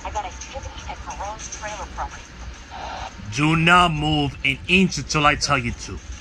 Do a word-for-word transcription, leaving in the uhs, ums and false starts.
I got activity at Caron's trailer property. Do not move an inch until I tell you to.